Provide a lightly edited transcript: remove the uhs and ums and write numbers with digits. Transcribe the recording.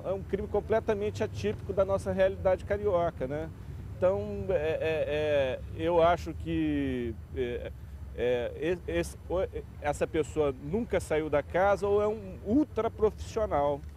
é um crime completamente atípico da nossa realidade carioca, né? Então, eu acho que essa pessoa nunca saiu da casa ou é um ultra profissional.